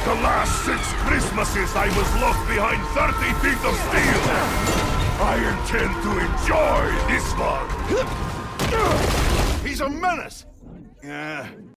the last 6 Christmases I was locked behind 30 feet of steel. I intend to enjoy this one. He's a menace! Yeah,